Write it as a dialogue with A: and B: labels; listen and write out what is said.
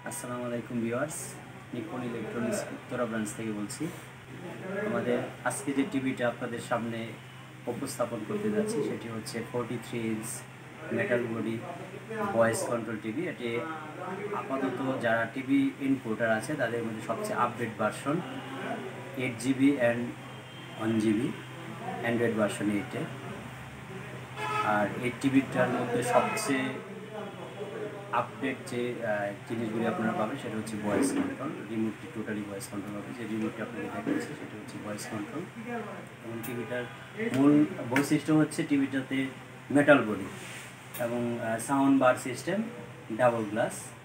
A: আসসালামু আলাইকুম viewers, Nippon Electronics Uttara branch থেকে বলছি। আমাদের আজকে যে টিভিটা আপনাদের সামনে উপস্থাপন করতে যাচ্ছি সেটি হচ্ছে 43 inch metal body voice control TV. এটি আপাতত যারা টিভি ইনপুটার আছে তাদের মধ্যে সবচেয়ে update version, 8GB and 1GB Android version 8-এ। আর এই টিভিটার মধ্যে সবচেয়ে আপডেট যে জিনিসগুলি আপনারা পাবেন সেটা হচ্ছে ভয়েস কন্ট্রোল। রিমোটটি টোটালি ভয়েস কন্ট্রোল হবে। যে রিমোটটি আপনাকে দেখাচ্ছি সেটা হচ্ছে ভয়েস কন্ট্রোল। এবং টিভিটার মূল বৈশিষ্ট্য হচ্ছে টিভিটাতে মেটাল বডি এবং sound bar system, double glass.